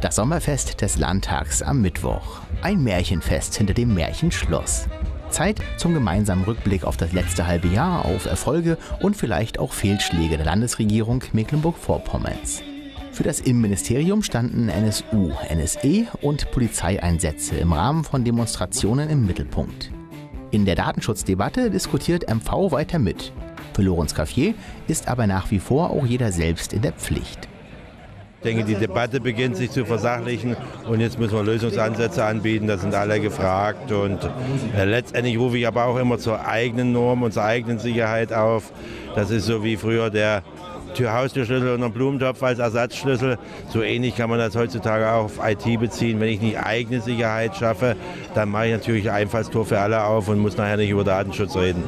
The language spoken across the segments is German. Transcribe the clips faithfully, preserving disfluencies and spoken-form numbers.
Das Sommerfest des Landtags am Mittwoch. Ein Märchenfest hinter dem Märchenschloss. Zeit zum gemeinsamen Rückblick auf das letzte halbe Jahr, auf Erfolge und vielleicht auch Fehlschläge der Landesregierung Mecklenburg-Vorpommerns. Für das Innenministerium standen N S U, N S E und Polizeieinsätze im Rahmen von Demonstrationen im Mittelpunkt. In der Datenschutzdebatte diskutiert M V weiter mit. Für Lorenz Cafier ist aber nach wie vor auch jeder selbst in der Pflicht. Ich denke, die Debatte beginnt sich zu versachlichen und jetzt müssen wir Lösungsansätze anbieten, da sind alle gefragt. Und äh, letztendlich rufe ich aber auch immer zur eigenen Norm und zur eigenen Sicherheit auf. Das ist so wie früher der Tür-Haustürschlüssel und ein Blumentopf als Ersatzschlüssel. So ähnlich kann man das heutzutage auch auf I T beziehen. Wenn ich nicht eigene Sicherheit schaffe, dann mache ich natürlich ein Einfallstor für alle auf und muss nachher nicht über Datenschutz reden.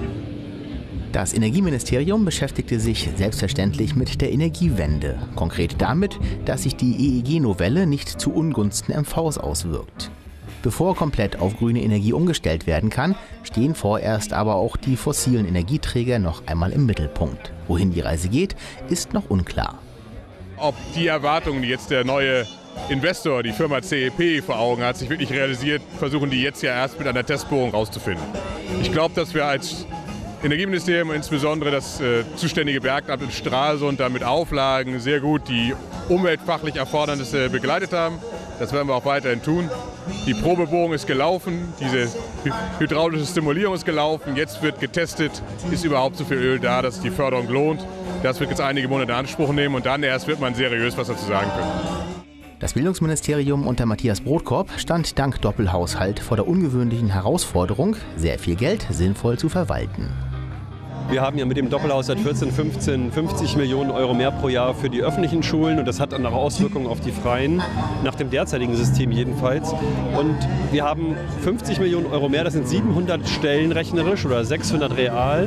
Das Energieministerium beschäftigte sich selbstverständlich mit der Energiewende. Konkret damit, dass sich die E E G-Novelle nicht zu Ungunsten M Vs auswirkt. Bevor komplett auf grüne Energie umgestellt werden kann, stehen vorerst aber auch die fossilen Energieträger noch einmal im Mittelpunkt. Wohin die Reise geht, ist noch unklar. Ob die Erwartungen, die jetzt der neue Investor, die Firma C E P, vor Augen hat, sich wirklich realisiert, versuchen die jetzt ja erst mit einer Testbohrung rauszufinden. Ich glaube, dass wir als Energieministerium, insbesondere das äh, zuständige Bergamt in Stralsund, da mit Auflagen sehr gut die umweltfachlich Erfordernisse begleitet haben. Das werden wir auch weiterhin tun. Die Probebohrung ist gelaufen, diese hydraulische Stimulierung ist gelaufen. Jetzt wird getestet, ist überhaupt so viel Öl da, dass die Förderung lohnt. Das wird jetzt einige Monate in Anspruch nehmen und dann erst wird man seriös was dazu sagen können. Das Bildungsministerium unter Matthias Brotkorb stand dank Doppelhaushalt vor der ungewöhnlichen Herausforderung, sehr viel Geld sinnvoll zu verwalten. Wir haben ja mit dem Doppelhaushalt vierzehn, fünfzehn, fünfzig Millionen Euro mehr pro Jahr für die öffentlichen Schulen und das hat dann auch Auswirkungen auf die freien, nach dem derzeitigen System jedenfalls. Und wir haben fünfzig Millionen Euro mehr, das sind siebenhundert Stellen rechnerisch oder sechshundert real.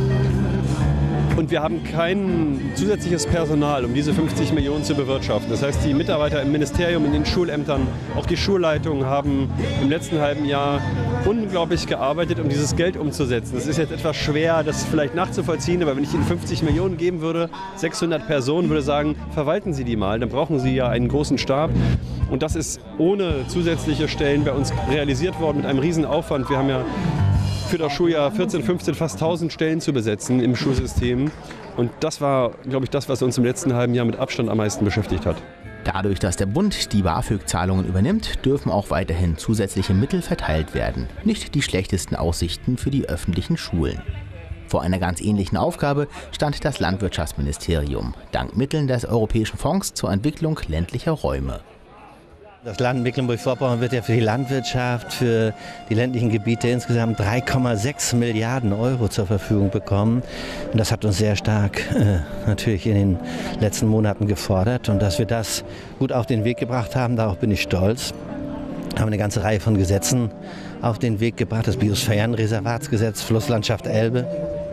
Und wir haben kein zusätzliches Personal, um diese fünfzig Millionen zu bewirtschaften. Das heißt, die Mitarbeiter im Ministerium, in den Schulämtern, auch die Schulleitungen haben im letzten halben Jahr unglaublich gearbeitet, um dieses Geld umzusetzen. Es ist jetzt etwas schwer, das vielleicht nachzuvollziehen, aber wenn ich Ihnen fünfzig Millionen geben würde, sechshundert Personen, würde sagen, verwalten Sie die mal, dann brauchen Sie ja einen großen Stab. Und das ist ohne zusätzliche Stellen bei uns realisiert worden mit einem riesen Aufwand. Wir haben ja für das Schuljahr vierzehn, fünfzehn fast tausend Stellen zu besetzen im Schulsystem. Und das war, glaube ich, das, was uns im letzten halben Jahr mit Abstand am meisten beschäftigt hat. Dadurch, dass der Bund die BAföG-Zahlungen übernimmt, dürfen auch weiterhin zusätzliche Mittel verteilt werden. Nicht die schlechtesten Aussichten für die öffentlichen Schulen. Vor einer ganz ähnlichen Aufgabe stand das Landwirtschaftsministerium, dank Mitteln des Europäischen Fonds zur Entwicklung ländlicher Räume. Das Land Mecklenburg-Vorpommern wird ja für die Landwirtschaft, für die ländlichen Gebiete insgesamt drei Komma sechs Milliarden Euro zur Verfügung bekommen. Und das hat uns sehr stark äh, natürlich in den letzten Monaten gefordert. Und dass wir das gut auf den Weg gebracht haben, darauf bin ich stolz. Wir haben eine ganze Reihe von Gesetzen auf den Weg gebracht. Das Biosphärenreservatsgesetz, Flusslandschaft Elbe.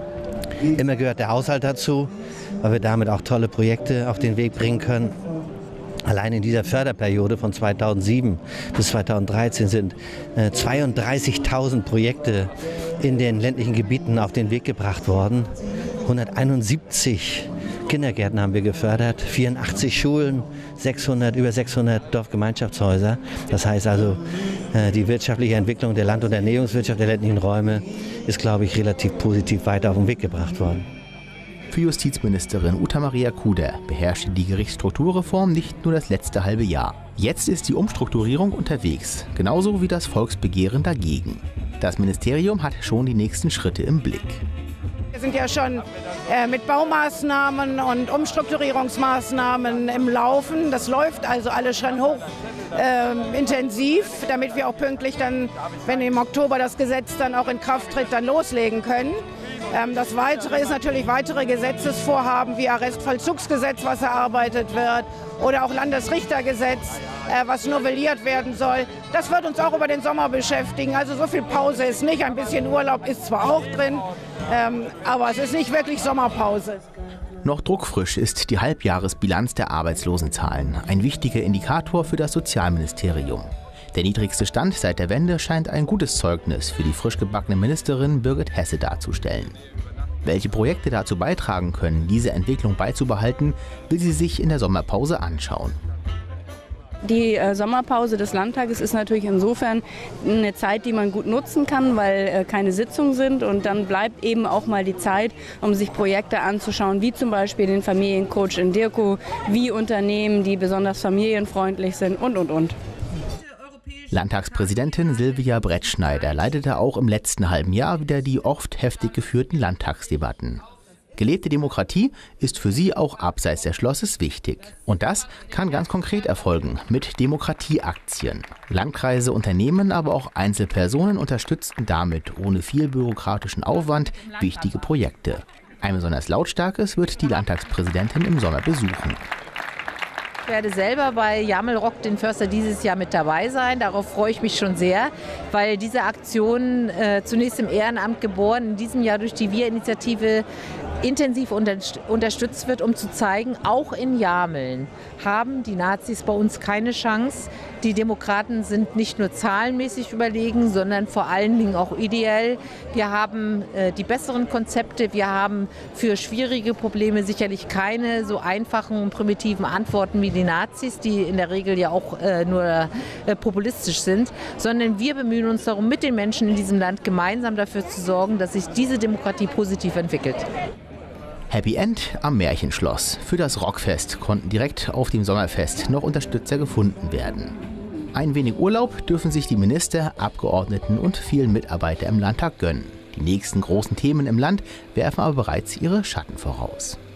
Immer gehört der Haushalt dazu, weil wir damit auch tolle Projekte auf den Weg bringen können. Allein in dieser Förderperiode von zweitausendsieben bis zweitausenddreizehn sind äh, zweiunddreißigtausend Projekte in den ländlichen Gebieten auf den Weg gebracht worden. hunderteinundsiebzig Kindergärten haben wir gefördert, vierundachtzig Schulen, sechshundert, über sechshundert Dorfgemeinschaftshäuser. Das heißt also, äh, die wirtschaftliche Entwicklung der Land- und Ernährungswirtschaft der ländlichen Räume ist, glaube ich, relativ positiv weiter auf den Weg gebracht worden. Für Justizministerin Uta Maria Kuder beherrschte die Gerichtsstrukturreform nicht nur das letzte halbe Jahr. Jetzt ist die Umstrukturierung unterwegs, genauso wie das Volksbegehren dagegen. Das Ministerium hat schon die nächsten Schritte im Blick. Wir sind ja schon äh, mit Baumaßnahmen und Umstrukturierungsmaßnahmen im Laufen. Das läuft also alles schon hoch äh, intensiv, damit wir auch pünktlich dann, wenn im Oktober das Gesetz dann auch in Kraft tritt, dann loslegen können. Das Weitere ist natürlich weitere Gesetzesvorhaben wie Arrestvollzugsgesetz, was erarbeitet wird, oder auch Landesrichtergesetz, was novelliert werden soll. Das wird uns auch über den Sommer beschäftigen. Also so viel Pause ist nicht. Ein bisschen Urlaub ist zwar auch drin, aber es ist nicht wirklich Sommerpause. Noch druckfrisch ist die Halbjahresbilanz der Arbeitslosenzahlen, ein wichtiger Indikator für das Sozialministerium. Der niedrigste Stand seit der Wende scheint ein gutes Zeugnis für die frisch gebackene Ministerin Birgit Hesse darzustellen. Welche Projekte dazu beitragen können, diese Entwicklung beizubehalten, will sie sich in der Sommerpause anschauen. Die äh, Sommerpause des Landtages ist natürlich insofern eine Zeit, die man gut nutzen kann, weil äh, keine Sitzungen sind. Und dann bleibt eben auch mal die Zeit, um sich Projekte anzuschauen, wie zum Beispiel den Familiencoach in Dirkow, wie Unternehmen, die besonders familienfreundlich sind und, und, und. Landtagspräsidentin Silvia Brettschneider leitete auch im letzten halben Jahr wieder die oft heftig geführten Landtagsdebatten. Gelebte Demokratie ist für sie auch abseits des Schlosses wichtig. Und das kann ganz konkret erfolgen mit Demokratieaktien. Landkreise, Unternehmen, aber auch Einzelpersonen unterstützten damit ohne viel bürokratischen Aufwand wichtige Projekte. Ein besonders lautstarkes wird die Landtagspräsidentin im Sommer besuchen. Ich werde selber bei Jamel Rock den Förster dieses Jahr mit dabei sein. Darauf freue ich mich schon sehr, weil diese Aktion äh, zunächst im Ehrenamt geboren, in diesem Jahr durch die Wir-Initiative intensiv unter, unterstützt wird, um zu zeigen, auch in Jameln haben die Nazis bei uns keine Chance. Die Demokraten sind nicht nur zahlenmäßig überlegen, sondern vor allen Dingen auch ideell. Wir haben äh, die besseren Konzepte, wir haben für schwierige Probleme sicherlich keine so einfachen und primitiven Antworten wie die Nazis, die in der Regel ja auch äh, nur äh, populistisch sind, sondern wir bemühen uns darum, mit den Menschen in diesem Land gemeinsam dafür zu sorgen, dass sich diese Demokratie positiv entwickelt. Happy End am Märchenschloss. Für das Rockfest konnten direkt auf dem Sommerfest noch Unterstützer gefunden werden. Ein wenig Urlaub dürfen sich die Minister, Abgeordneten und vielen Mitarbeiter im Landtag gönnen. Die nächsten großen Themen im Land werfen aber bereits ihre Schatten voraus.